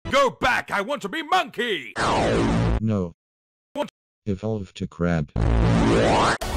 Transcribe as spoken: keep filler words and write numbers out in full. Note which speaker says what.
Speaker 1: Go back! I want to be monkey!
Speaker 2: No.
Speaker 1: What?
Speaker 2: Evolve to crab.